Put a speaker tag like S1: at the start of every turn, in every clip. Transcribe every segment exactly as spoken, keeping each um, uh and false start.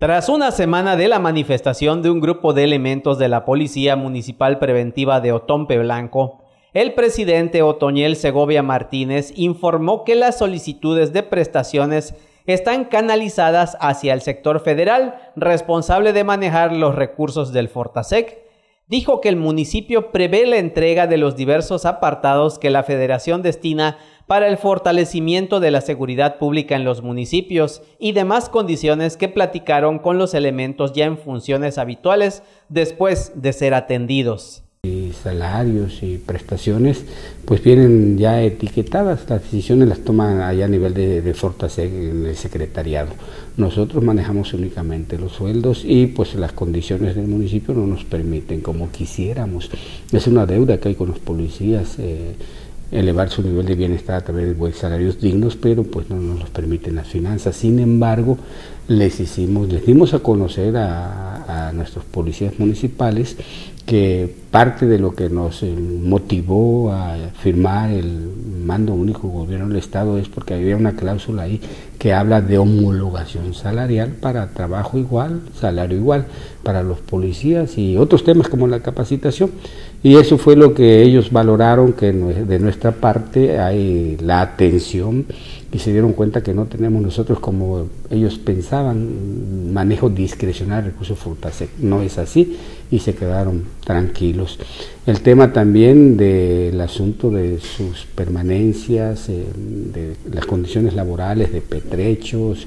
S1: Tras una semana de la manifestación de un grupo de elementos de la Policía Municipal Preventiva de Otompe Blanco, el presidente Otoniel Segovia Martínez informó que las solicitudes de prestaciones están canalizadas hacia el sector federal, responsable de manejar los recursos del Fortasec. Dijo que el municipio prevé la entrega de los diversos apartados que la Federación destina para el fortalecimiento de la seguridad pública en los municipios y demás condiciones que platicaron con los elementos ya en funciones habituales después de ser atendidos.
S2: Y salarios y prestaciones pues vienen ya etiquetadas, las decisiones las toman allá a nivel de, de Fortasec en el secretariado. Nosotros manejamos únicamente los sueldos y pues las condiciones del municipio no nos permiten como quisiéramos. Es una deuda que hay con los policías, eh, elevar su nivel de bienestar a través de salarios dignos, pero pues no nos los permiten las finanzas. Sin embargo, les hicimos, les dimos a conocer a, a nuestros policías municipales que parte de lo que nos motivó a firmar el mando único gobierno del Estado es porque había una cláusula ahí que habla de homologación salarial para trabajo igual, salario igual, para los policías y otros temas como la capacitación. Y eso fue lo que ellos valoraron, que de nuestra parte hay la atención y se dieron cuenta que no tenemos nosotros, como ellos pensaban, manejo discrecional de recursos Fortasec. No es así y se quedaron tranquilos. El tema también del asunto de sus permanencias, eh, de las condiciones laborales, de pertrechos,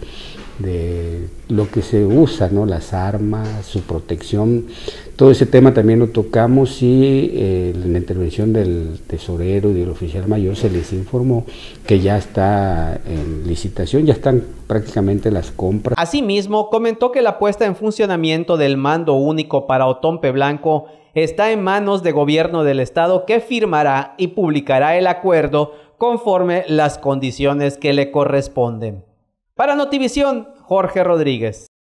S2: de lo que se usa, ¿no? Las armas, su protección, todo ese tema también lo tocamos y eh, en la intervención del tesorero y del oficial mayor se les informó que ya está en licitación, ya están prácticamente las compras.
S1: Asimismo, comentó que la puesta en funcionamiento del mando único para Otompe Blanco está en manos de gobierno del estado, que firmará y publicará el acuerdo conforme las condiciones que le corresponden. Para Notivisión, Jorge Rodríguez.